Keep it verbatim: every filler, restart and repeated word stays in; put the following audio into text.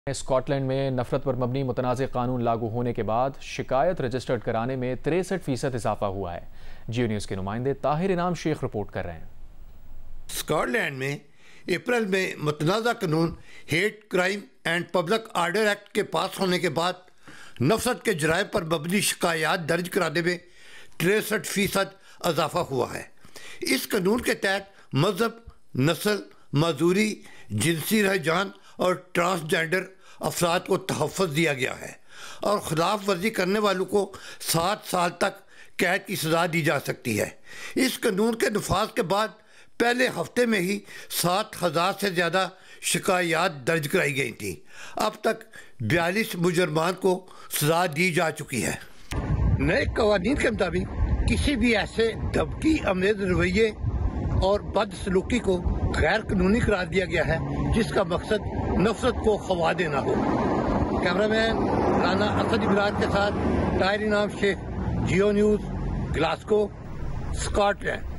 Scott land میں نفرت پر مبنی متنازع قانون لاگو ہونے کے بعد شکایت رجسٹرڈ کرانے میں تریسٹھ فیصد اضافہ ہوا ہے۔ جیو نیوز کے نمائندے طاہر انعام شیخ رپورٹ کر رہے ہیں۔ اسکاٹ لینڈ میں اپریل میں متنازع قانون hate crime and public order act کے پاس ہونے کے بعد نفرت کے جرائم پر مبنی شکایات درج کرانے میں تریسٹھ فیصد اضافہ ہوا ہے۔ اس قانون کے تحت مذہب، نسل، معذوری، جنسی رجحان اور ٹرانسجینڈر افراد کو تحفظ دیا گیا ہے اور خلاف ورزی کرنے والوں کو سات سال تک قید کی سزا دی جا سکتی ہے۔ اس قانون کے نفاذ کے بعد پہلے ہفتے میں ہی سات ہزار سے زیادہ شکایات درج کرائی گئی تھیں۔ اب تک بیالیس مجرمان کو سزا دی جا چکی ہے۔ نئے قوانین کے مطابق کسی بھی ایسے دھمکی آمیز رویے اور بد سلوکی کو غیر قانونی قرار دیا گیا ہے جس کا مقصد نفرت کو خوا دینا ہو۔ کیمرہ مین رانا اسد ابراج کے ساتھ Tahir Inam Sheikh, Geo News, Glasgow, Scott land.